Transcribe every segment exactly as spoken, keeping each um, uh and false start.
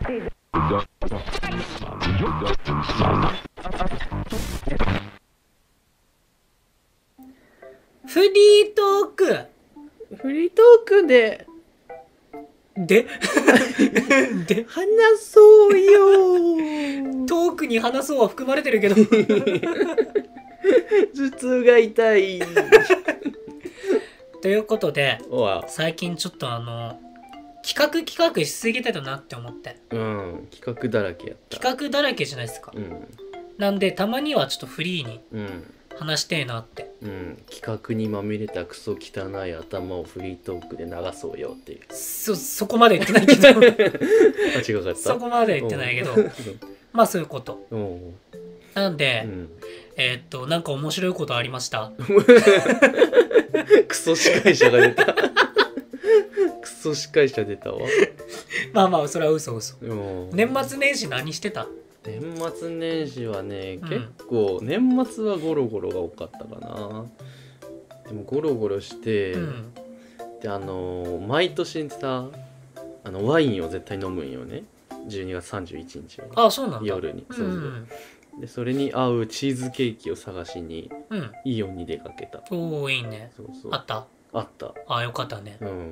フリートークフリートークででで話そうよトークに話そうは含まれてるけど頭痛が痛いということでわ最近ちょっとあの企画企画しすぎてたなって思って、 うん企画だらけやった企画だらけじゃないですか、 うん、 なんでたまにはちょっとフリーにうん話してえなって、 うん、企画にまみれたクソ汚い頭をフリートークで流そうよっていうそそこまで言ってないけどあ違うかったそこまで言ってないけどまあそういうことなんで、うん、えー、っとなんか面白いことありましたクソ司会者が出たクソ司会者出たわまあまあそれは嘘嘘年末年始何してた？ 年末年始はね、 うん、 結構年末はゴロゴロが多かったかな。でもゴロゴロして、うん、であのー、毎年さあのワインを絶対飲むんよね、じゅうにがつさんじゅういちにちにあそうなんだ夜に。そうそう、うん、でそれに合うチーズケーキを探しに、うん、イオンに出かけた。 おおいいね。そうそうあったあったあよかったね。 うん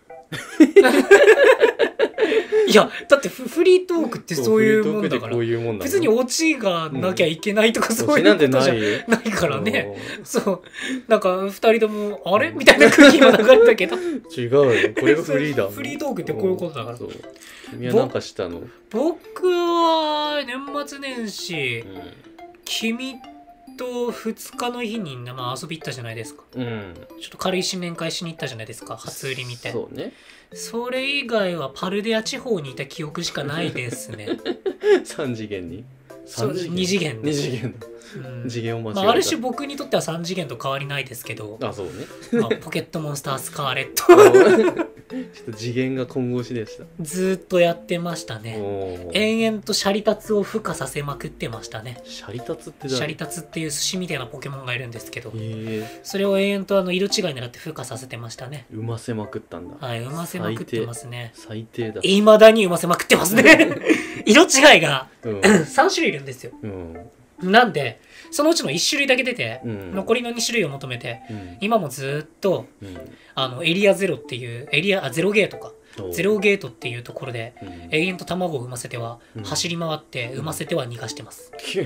いやだってフリートークってそういうもんだから別にオチがなきゃいけないとかそういうことじゃないからね、うん、そうなんかふたりともあれみたいな空気も流れたけど違うよこれがフリーだフリートークってこういうことだから。そう君は何かしたの？ 僕は年末年始、うん、君とふつかの日に、まあ、遊び行ったじゃないですか、うん、ちょっと軽い新年会しに行ったじゃないですか、初売り見て。 そうね。 それ以外はパルデア地方にいた記憶しかないですねさん次元にそうに次元に次元の、うん、次元を間違えた、 まあ、ある種僕にとってはさん次元と変わりないですけど、 あそうね、 まあ、ポケットモンスタースカーレットちょっと次元が混合しでした。 ずっとやってましたね。延々とシャリタツを孵化させまくってましたね。 シャリタツってシャリタツっていう寿司みたいなポケモンがいるんですけど、 へそれを延々とあの色違い狙って孵化させてましたね。 産ませまくったんだ。 はい産ませまくってますね。 最低だ。 いまだに産ませまくってますね色違いが、うん、さん種類いるんですよ、うん、なんでそのうちのいち種類だけ出て、うん、残りのに種類を求めて、うん、今もずっと、うん、あのエリアゼロっていうエリアあゼロゲートかゼロゲートっていうところで、うん、永遠と卵を産ませては、うん、走り回って産ませては逃がしてます、うん、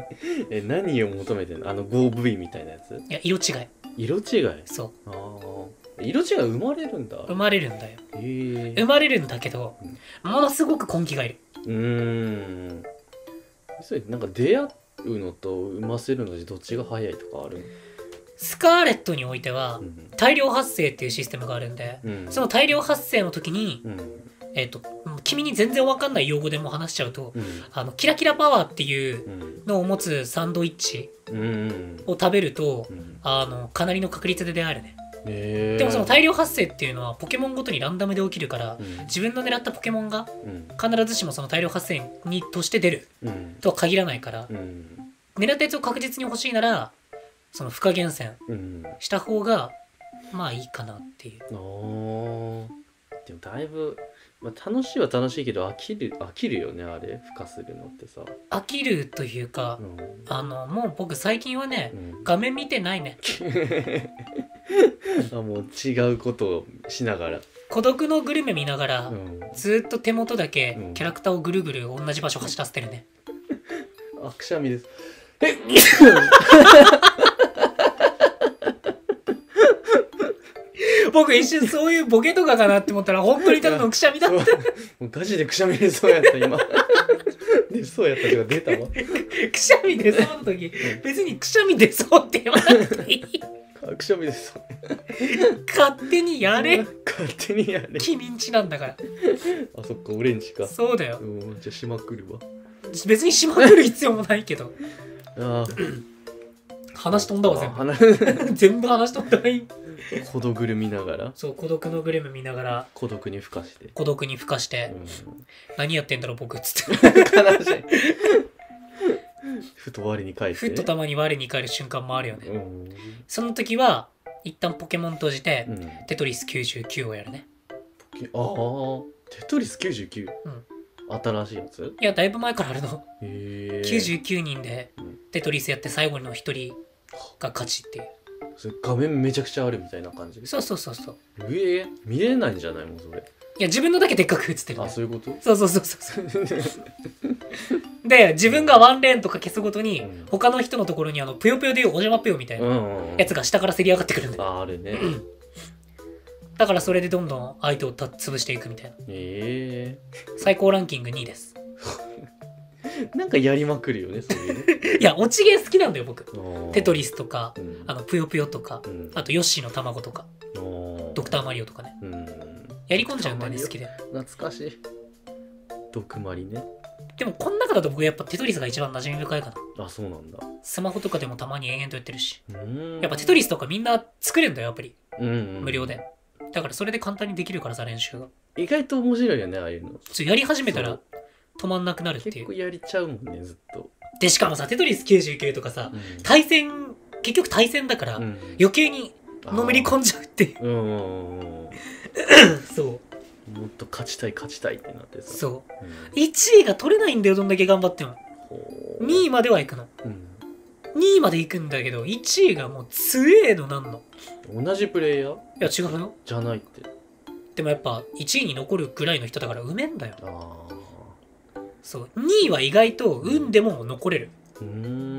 え何を求めてんの？あの ゴーブイ みたいなやつ？ いや色違い。 色違い？ そうあ色違い生まれるんだ。 生まれるんだよ。 へー生まれるんだけど、うん、ものすごく根気がいる。 うーんそれなんか出会うのと産ませるのでどっちが早いとかあるの？ スカーレットにおいては、うん、大量発生っていうシステムがあるんで、うん、その大量発生の時に、うん、えっと君に全然わかんない用語でも話しちゃうと、うん、あのキラキラパワーっていうのを持つサンドイッチを食べると、うん、あのかなりの確率で出会えるね。でもその大量発生っていうのはポケモンごとにランダムで起きるから、うん、自分の狙ったポケモンが必ずしもその大量発生にとして出るとは限らないから、うん、狙ったやつを確実に欲しいならその不可厳選した方がまあいいかなっていう、うん、 でもだいぶ、まあ、楽しいは楽しいけど飽きる飽きるよねあれ孵化するのってさ。 飽きるというか、うん、あのもう僕最近はね、うん、画面見てないねあもう違うことをしながら孤独のグルメ見ながら、うん、ずっと手元だけキャラクターをぐるぐる同じ場所走らせてるね、 うん、あくしゃみです。え僕一瞬そういうボケとかかなって思ったら本当にただのくしゃみだった。もうガチでくしゃみ出そうやった今出そうやったとか出たわくしゃみ出そうの時別にくしゃみ出そうって言わなくていいくしゃみ出そう勝手にやれ勝手にやれ君んちなんだから。 あそっかオレンジか。 そうだよ。 じゃあしまくるわ。 別にしまくる必要もないけどあ話飛んだわ全部全部話飛んだわ。 孤独ル見ながらそう孤独のグルメ見ながら孤独に孵化して孤独に孵化して、うん、何やってんだろう僕っつって悲しいふと我に返ってふとたまに我に返る瞬間もあるよね、うん、その時は一旦ポケモン閉じて、うん、テトリスきゅうじゅうきゅうをやるね。 ポケああテトリスきゅうじゅうきゅう、 うん、 新しいやつ？ いやだいぶ前からあるの。 へえ。 きゅうじゅうきゅうにんでテトリスやって最後のひとりが勝ちっていう。 それ画面めちゃくちゃあるみたいな感じ？ そうそうそうそう。 ええ、見れないんじゃないもうそれ。 いや自分のだけでっかく映ってる、ね、 あ、そういうこと？ そうそうそうそうで自分がワンレーンとか消すごとに、うん、他の人のところにあのぷよぷよでいうお邪魔ぷよみたいなやつが下からせり上がってくるんだよ。 あ、あるね、 うん、だからそれでどんどん相手をた潰していくみたいな。 ええー、 最高ランキングにいです。 なんかやりまくるよね、そういうね。いや、落ちゲー好きなんだよ、僕。テトリスとか、うん、あの、ぷよぷよとか、うん、あと、ヨッシーの卵とか、ドクターマリオとかね。うん、やり込んじゃうんだよね、好きで。 懐かしい。ドクマリね。 でも、この中だと僕やっぱテトリスが一番馴染み深いかな。 あ、そうなんだ。 スマホとかでもたまに延々とやってるし。やっぱテトリスとかみんな作れるんだよ、アプリ。うんうん、無料で。だからそれで簡単にできるからさ、練習が。 意外と面白いよね、ああいうの。 ちょやり始めたら止まんなくなるっていう。 結構やりちゃうもんね、ずっと。でしかもさ、テトリスきゅうじゅうきゅうとかさ、うん、対戦結局対戦だから、うん、余計にのめり込んじゃうっていう。うん。そう。 もっと勝ちたい勝ちたいってなってさ。 そう。うん、いちいが取れないんだよ、どんだけ頑張っても。にいまでは行くの。うん、にいまで行くんだけど、いちいがもう強えのなんの。 同じプレイヤー？いや違うよ。 じゃないって。 でもやっぱいちいに残るぐらいの人だからうめんだよ。ああ。そう。にいは意外と運でも残れる。うん、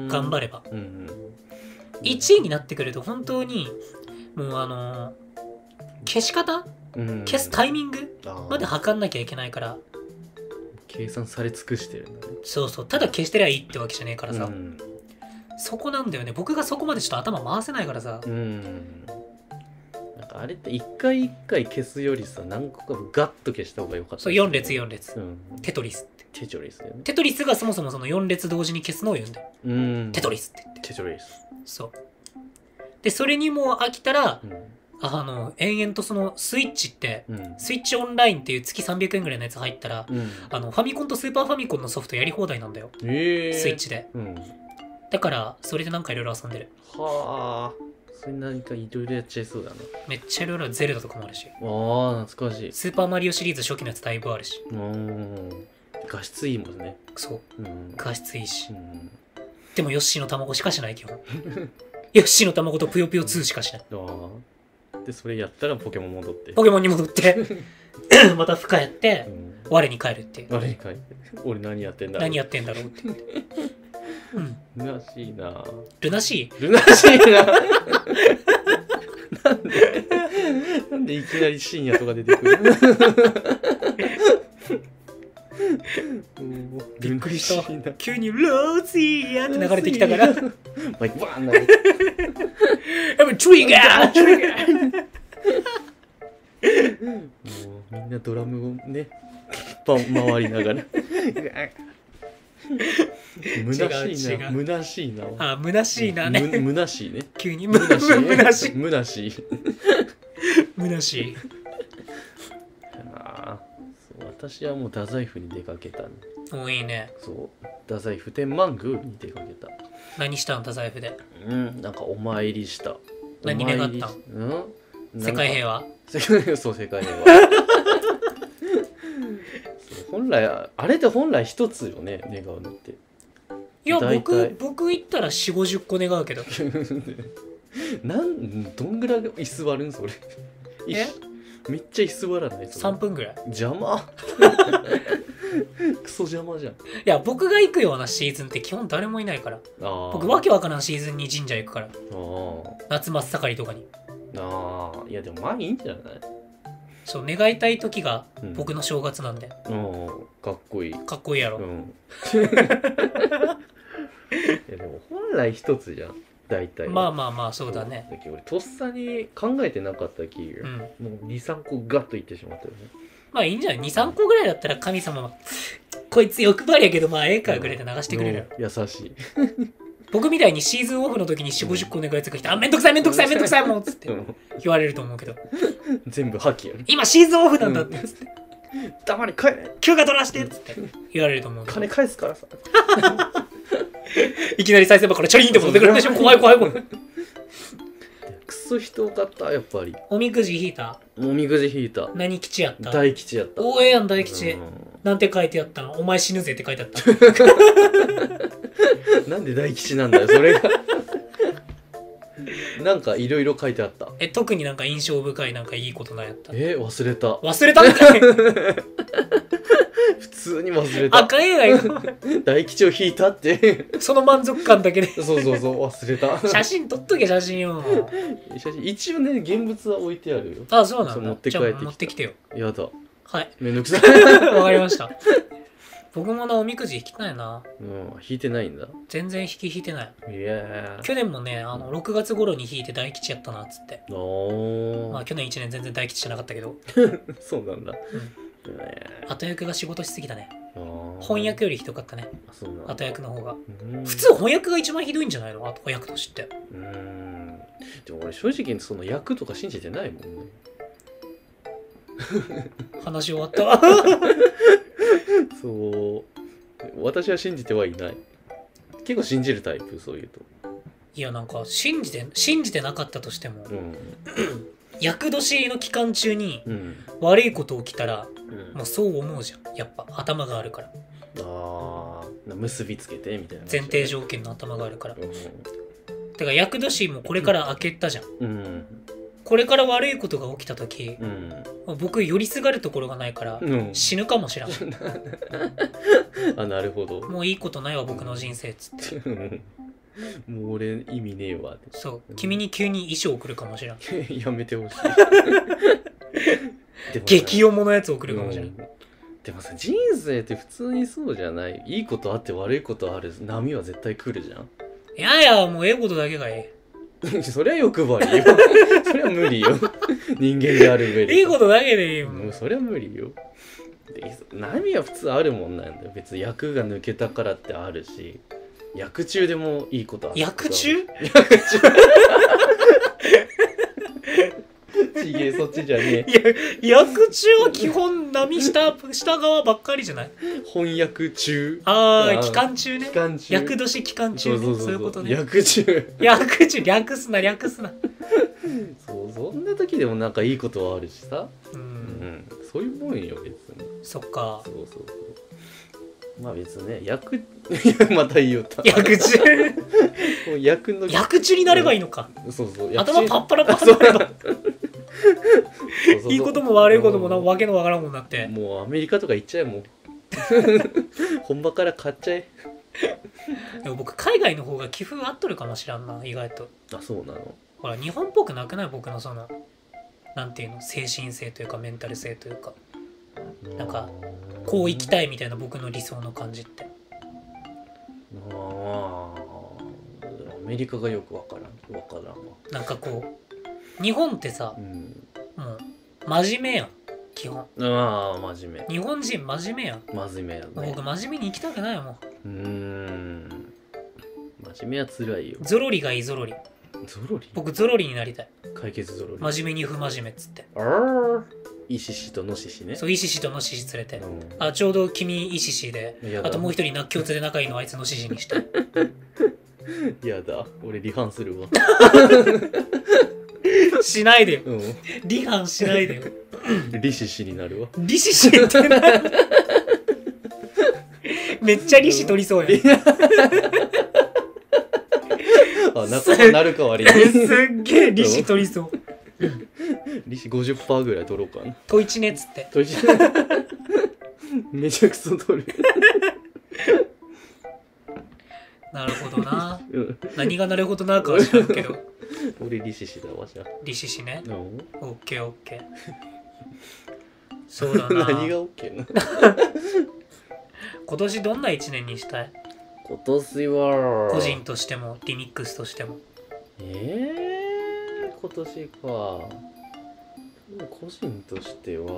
頑張れば。うん、いちいになってくると本当にもうあのー、消し方、うん、消すタイミングまで測んなきゃいけないから。 計算され尽くしてるんだね。 そうそう。ただ消してりゃいいってわけじゃねえからさ。うん、そこなんだよね。僕がそこまでちょっと頭回せないからさ。うん。 なんかあれって一回一回消すよりさ、何個かガッと消した方がよかった、ね。 そう、よん列よん列。うん、テトリスって。 テトリスだよね。 テトリスがそもそもそのよん列同時に消すのを言うんだよ。うん。テトリスって言って。 テトリス。 そう。で、それにも飽きたら、うん、あの、延々とそのスイッチって、うん、スイッチオンラインっていう月さんびゃくえんぐらいのやつ入ったら、うん、あの、ファミコンとスーパーファミコンのソフトやり放題なんだよ。へー。スイッチで。うん。だから、それでなんかいろいろ遊んでる。 はあ。それ何かいろいろやっちゃいそうだな。 めっちゃいろいろゼルダとかもあるし。 ああ、懐かしい。 スーパーマリオシリーズ初期のやつだいぶあるし。 うん。画質いいもんね。 そう。うん、画質いいし。うん、でもヨッシーの卵しかしない基本。ヨッシーの卵とぷよぷよツーしかしない。ああ。で、それやったらポケモン戻って。 ポケモンに戻って。また負荷やって、うん、我に返るっていう。 我に返る。俺何やってんだろう。 何やってんだろうって言って。 うん、ルナシーな。 ルナシールナシーな。なんでなんでいきなり深夜とか出てくる。 びっくりした。急にローズィーって流れてきたから。マイクバーンなる。やっぱトリガートリガー。もうみんなドラムをね、回りながら。むなしいな、むなしいな。 あ、むなしいなね。 むなしいね。 急にむなしい。むなしい。 むなしい。 むなしい。 ああ、そう、私はもう太宰府に出かけたね。 お、いいね。 そう、太宰府天満宮に出かけた。 何したの太宰府で？ うん、なんかお参りした。 何願ったん？うん？世界平和？ そう、世界平和。本来あれって本来一つよね、願うのって。 いや、僕僕言ったらよんじゅうごじゅっこ願うけど。 なんどんぐらい居座るんそれ。え？めっちゃ居座らない。 さんぷんぐらい。 邪魔。クソ邪魔じゃん。いや、僕が行くようなシーズンって基本誰もいないから。僕わけわからんシーズンに神社行くから。夏真っ盛りとかに。 ああ、いやでもまあいいんじゃない？ そう、願いたい時が僕の正月なんで。 うん、かっこいい。 かっこいいやろ。うん、 いやでも本来一つじゃん、大体。 まあまあまあ、そうだね。 だけど俺とっさに考えてなかったき、うん、もうにさんこガッといってしまったよね。 まあいいんじゃない？ にさんこぐらいだったら神様はこいつ欲張りやけどまあええかぐらいで流してくれる。 うん、優しい。 僕みたいにシーズンオフの時によんじゅうごじゅっこ願いつく人、あ、めんどくさいめんどくさいめんどくさいもうっつって言われると思うけど。 全部破棄やる。 今シーズンオフなんだってっつって。 うん、黙り帰れ。 休暇取らしてっつって言われると思う。 金返すからさ。 いきなり再生場からチャリーンって戻ってくるでしょ。怖い怖い怖い。 クソ人多かったやっぱり。 おみくじ引いた？ おみくじ引いた。 何吉やった？ 大吉やった。 おええやん大吉。 なんて書いてあったの？お前死ぬぜって書いてあった。 なんで大吉なんだよそれが。なんかいろいろ書いてあった。 え、特になんか印象深いなんかいいことなんやった？ えー、忘れた。 忘れたんかい。 普通に忘れた。 あかんやないか。 大吉を引いたって。 その満足感だけで。 そうそうそう、忘れた。 写真撮っとけ、写真よ。 写真一応ね、現物は置いてあるよ。 あ、そうなんだ。 持って帰ってきた。 じゃあ持ってきてよ。 やだ。 はい。 めんどくさい。 わかりました。僕もな、おみくじ引きたいな。 うん、引いてないんだ。 全然引き引いてない。 いや去年もね、あの、ろくがつ頃に引いて大吉やったな、っつって。 おー。 まあ、去年いちねん全然大吉じゃなかったけど。 そうなんだ。 うん。後役が仕事しすぎたね。 あ翻訳よりひどかったね。 あ、そうなんだ。 後役の方が。 うん普通翻訳が一番ひどいんじゃないの？後役として。 うーん。でも俺正直その役とか信じてないもんね。 話終わったわ。 そう。私は信じてはいない。結構信じるタイプ、そういうと。 いや、なんか、信じて、信じてなかったとしても、 うん。 厄年の期間中にうん。 悪いこと起きたら、 うん、 もうそう思うじゃん。やっぱ頭があるから。 ああ、結びつけてみたいな、 前提条件の頭があるから。 うん。 てか、厄年もこれから明けたじゃん。 うん。 これから悪いことが起きた時、 うん。 僕、寄りすがるところがないから、 うん、 死ぬかもしれん。 あ、なるほど。 もういいことないわ、僕の人生っつって。 もう俺意味ねえわって。 そう、君に急に衣装送るかもしれん。 やめてほしい。 激重のやつ送るかもしれん。 うん、でもさ、人生って普通にそうじゃない？いいことあって悪いことある波は絶対来るじゃん。 いやいや、もうええことだけがええ。そりゃ欲張りよ。そりゃ無理よ。人間である上で。 え。いいことだけでいいよ。 もうそりゃ無理よ。で波は普通あるもんなんだよ。別に役が抜けたからってあるし、役中でもいいことある。 役中？ 役中。ちげえ、そっちじゃねえ。いや、役中は基本波下、下側ばっかりじゃない？ 翻訳中。 ああ、期間中ね。 期間中。 役年期間中ね。そういうことね。 役中。 役中、略すな、略すな。 そう、そんな時でもなんかいいことはあるしさ。 うん。うん、 そういうもんよ、別に。 そっか。 そうそうそう。まあ別にね、役、また言いよった。 役中もう役の。 役中になればいいのか。 そうそう。 頭パッパラパッパラパいいことも悪いこともな、わけのわからんもんなって。 もうアメリカとか行っちゃえ、もう。本場から買っちゃえ。 でも僕、海外の方が寄付合っとるかもしらんな、意外と。 あ、そうなの？ ほら、日本っぽくなくない？僕のその、なんていうの、精神性というかメンタル性というか。なんか、こう生きたいみたいな僕の理想の感じって。 ああ、アメリカがよくわからん。わからんわ。 なんかこう、日本ってさ、うん、もう、真面目やん。基本。 ああ、真面目。 日本人真面目やん。 真面目やね。 僕真面目に生きたくないもん。 うーん。真面目は辛いよ。 ゾロリがいい、ゾロリ。 ゾロリ？ 僕ゾロリになりたい。 解決ゾロリ。 真面目に不真面目っつって。 ああ。イシシとノシシね。 そう、イシシとノシシ連れて。 うん、 あ、ちょうど君イシシで、あともう一人な共通で仲いいのあいつノシシにして。 やだ、俺離反するわ。 しないでよ。 うん、 離反しないでよ。 リシシになるわ。 リシシってな。めっちゃ利子取りそうや。 あ、仲間なるかわりに。 すっげえ利子取りそう。 利子 ごじゅっパーセント ぐらい取ろうかな。 といちねっつって。 といちめちゃくそ取る。 なるほどな。 うん、 何がなるほどなかは知らんけど。 俺利子しだわじゃ。 利子しね。 うん、 オッケーオッケー。そうだな。 何がオッケーな。 今年どんな一年にしたい？ 今年は個人としてもリミックスとしても。 えー、今年か。個人としては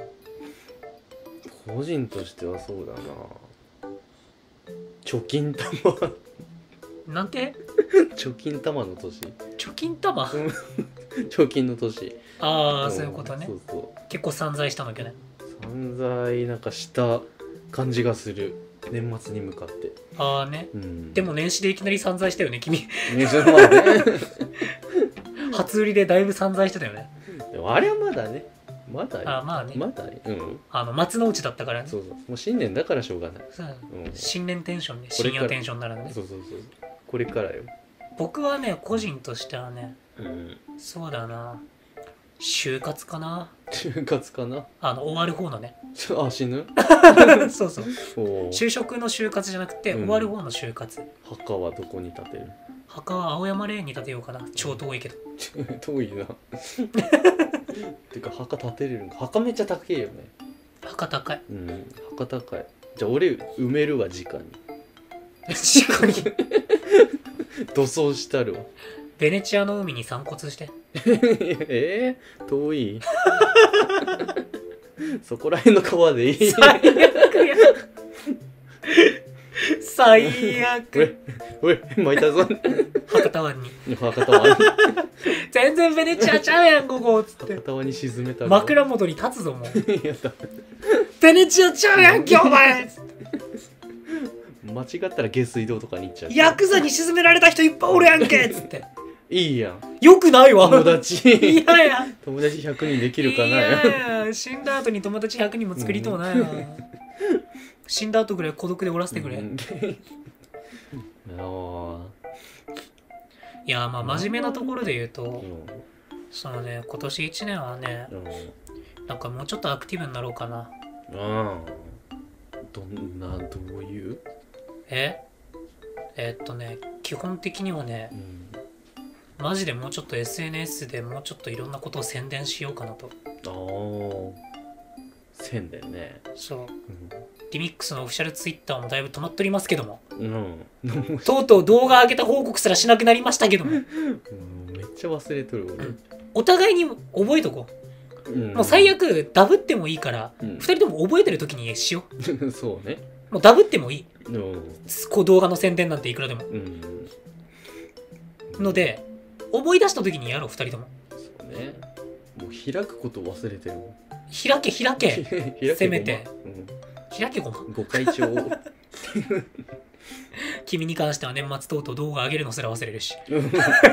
個人としてはそうだな。貯金玉。 なんて？ 貯金玉の年。 貯金玉？ 貯金の年。 ああ、 うん、 そういうことね。 そうそう。 結構散財したの去年。 散財なんかした感じがする。年末に向かって。 ああね、 うん。 でも年始でいきなり散財したよね君。 ね、それまあね。 初売りでだいぶ散財してたよね。 でもあれはまだね、 まだあまあねまだうんあの松の内だったからね。 そうそうもう新年だからしょうがない、 そう、 うん、 新年テンションね、 これから深夜テンションならね。 そうそうそうこれからよ。 僕はね個人としてはね、 うん、 そうだな、就活かな。 就活かな。 あの終わる方のね。 あ死ぬそうそう。 お就職の就活じゃなくて、 うん終わる方の就活。 墓はどこに建てる？ 墓は青山霊園に建てようかな。超遠いけど。 遠いなてか墓建てれるんか。墓めっちゃ高いよね。 墓高い。 うん墓高い。じゃあ俺埋めるわ直に直に土葬したるわ。 ベネチアの海に散骨して。 えー、遠いそこら辺の川でいい。 最悪や最悪。 おいおい巻いたぞ博多湾に。 博多湾全然ベネチアちゃうやんここっつって博多湾に沈めたら枕元に立つぞもう。 やだベネチアちゃうやんけお前。 間違ったら下水道とかに行っちゃう。 ヤクザに沈められた人いっぱいおるやんけっつって。 いいやん。 よくないわ。 友達いやや友達ひゃくにんできるかないやや死んだ後に友達ひゃくにんも作りとうないわ、うん、死んだ後ぐらい孤独でおらせてくれ、うん、いやまあ真面目なところで言うと、うん、そのね今年いちねんはね、うん、なんかもうちょっとアクティブになろうかな。 あどんなどういうええー、っとね基本的にはね、うんマジでもうちょっと エスエヌエス でもうちょっといろんなことを宣伝しようかなと。 ああ宣伝ね。 そう、うん、リミックスのオフィシャルツイッターもだいぶ止まっておりますけども、うん、とうとう動画上げた報告すらしなくなりましたけども、うん、 めっちゃ忘れとる俺、うん、 お互いに覚えとこう、うん、もう最悪ダブってもいいから、うん、ふたりとも覚えてる時にしようそうねもうダブってもいい、 うん、 こう動画の宣伝なんていくらでも、うん、ので思い出した時にやろうふたりとも。 そうね。もう開くこと忘れてるもん。 開け開け開けせめて、うん、開けごまご会長君に関しては年末とうとう動画上げるのすら忘れるし普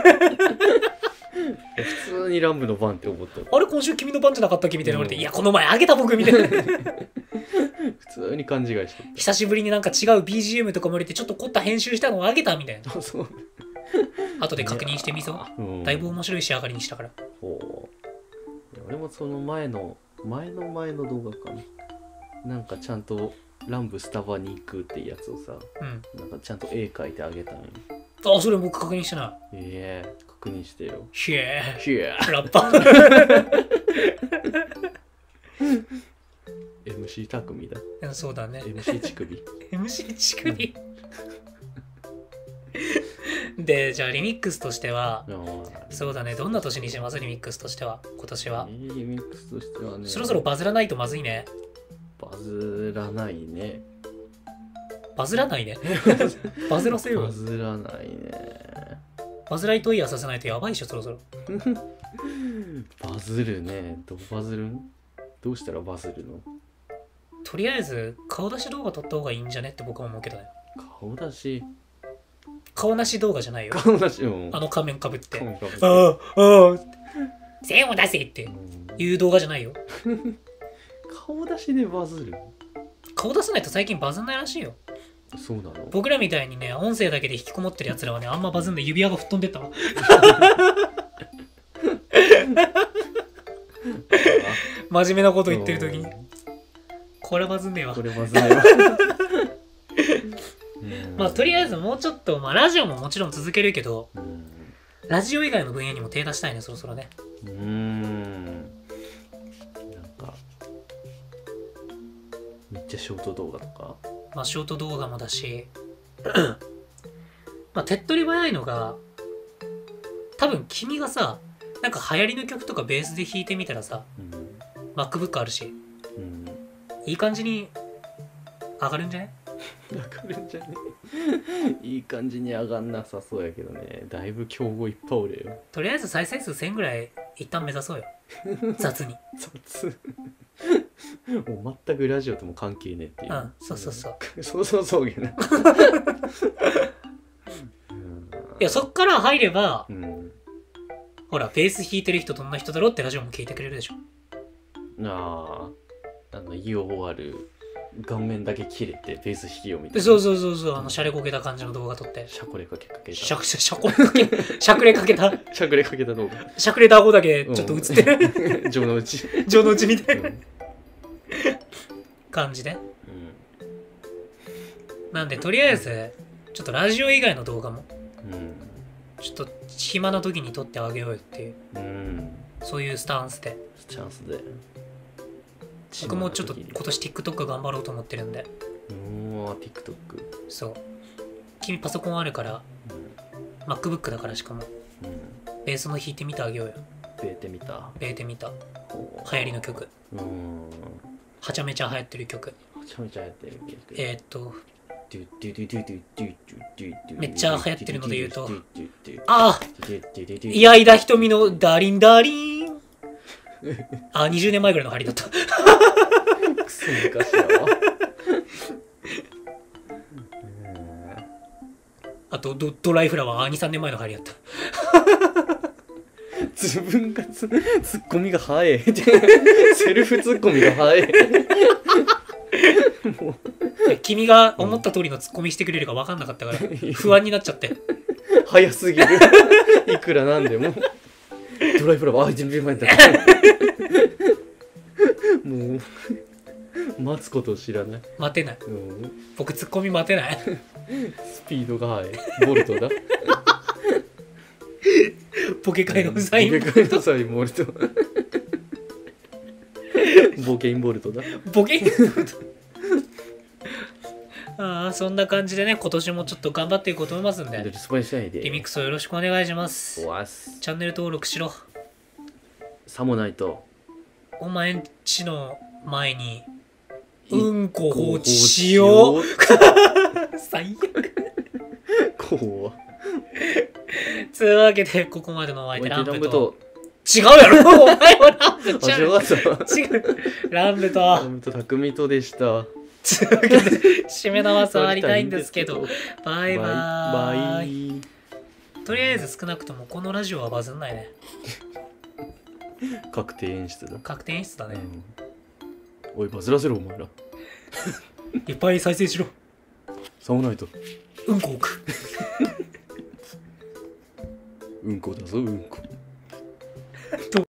通にランブの番って思った。 あれ今週君の番じゃなかったっけみたいな言われて、うん、いやこの前上げた僕みたいな普通に勘違いしてた。 久しぶりになんか違う ビージーエム とかも入れてちょっと凝った編集したのを上げたみたいなそう後で確認してみそう、うん、だいぶ面白い仕上がりにしたから。 ほう俺もその前の前の前の動画かななんかちゃんとランブスタバに行くってやつをさ、うん、なんかちゃんと絵描いてあげたのよ。 あそれ僕確認してない。 ええー、確認してよ。 ひえーひえーラッパーエムシー 匠だ。 そうだねエムシー 乳首エムシー 乳首でじゃあリミックスとしてはそうだねどんな年にしますリミックスとしては今年は。 リミックスとしてはねそろそろバズらないとまずいね。 バズらないねバズらないねバズらせよ。 バズらないね。 バズライトイヤーさせないとやばいっしょそろそろバズるね。どうバズるんどうしたらバズるの。 とりあえず顔出し動画撮った方がいいんじゃねって僕は思うけどね。 顔出し顔なし動画じゃないよ。 顔なし、うん、 あの仮面かぶって仮面かぶってああああ線を出せっていう動画じゃないよ顔出しでバズる。 顔出さないと最近バズんないらしいよ。 そうなの。 僕らみたいにね音声だけで引きこもってるやつらはねあんまバズんで指輪が吹っ飛んでったわ真面目なこと言ってる時にこれバズんねえわ。 これバズんねえわまあとりあえずもうちょっと、まあ、ラジオももちろん続けるけど、うん、ラジオ以外の分野にも手出したいねそろそろね。 うーんなんかめっちゃショート動画とかまあショート動画もだしまあ手っ取り早いのが多分君がさなんか流行りの曲とかベースで弾いてみたらさ、うん、MacBook あるし、うん、いい感じに上がるんじゃない上がるんじゃねいい感じに上がんなさそうやけどね。だいぶ競合いっぱいおるよ。 とりあえず再生数せんぐらい一旦目指そうよ雑に雑もう全くラジオとも関係ねえっていう。 うんそうそうそうそうそうそうげな、うん、いやそっから入れば、うん、ほらベース弾いてる人どんな人だろうってラジオも聞いてくれるでしょ。 あああの言い終わる顔面だけ切れてベース弾きようみたいな。 そうそうそうそう、あのシャレこけた感じの動画撮ってしゃくれかけかけたしゃくしゃしゃこれかけしゃくれかけたしゃくれかけた動画しゃくれた顎だけちょっと映ってる、 うん、情のうち情のうちみたいな、 うん、 感じで、 うん、 なんでとりあえずちょっとラジオ以外の動画もうんちょっと暇な時に撮ってあげようよっていう、 うん、 そういうスタンスでチャンスで僕もちょっと今年 TikTok 頑張ろうと思ってるんで。 うーん TikTok そう君パソコンあるから、うん、MacBook だからしかも、うん、ベースの弾いてみてあげようよ。 ベーテみたベーテみた流行りの曲、うん、はちゃめちゃ流行ってる曲、 はちゃめちゃ流行ってる曲えー、っとめっちゃ流行ってるので言うと、ああいやいだ瞳のダーリンダーリンあ、にじゅうねんまえぐらいの入りだったくそ昔だわあと ド, ドライフラワーにさんねんまえの入りだった自分がツッコミが早いセルフツッコミが早いもう君が思った通りのツッコミしてくれるか分かんなかったから不安になっちゃって早すぎるいくらなんでもドライフラワーあ準備前だもう待つことを知らない。 待てない、うん、僕ツッコミ待てないスピードが速いボルトだボケ界のウサインボケ界のウサインボルトボケインボルトだボケインボルトああそんな感じでね今年もちょっと頑張っていこうと思いますんでリミックスをよろしくお願いします。チャンネル登録しろ。 さもないとお前んちの前にうんこ放置しよう最悪こうつうわけでここまでのお相手ランブと違うやろお前はランブちゃう違うランブとランブと匠とでしたつうわけで締め縄触りたいんですけどバイバーイバイとりあえず少なくともこのラジオはバズんないね確定演出だ確定演出だね、 うん、おいバズらせろお前らいっぱい再生しろ。 さもないとうんこ置くうんこだぞうんこ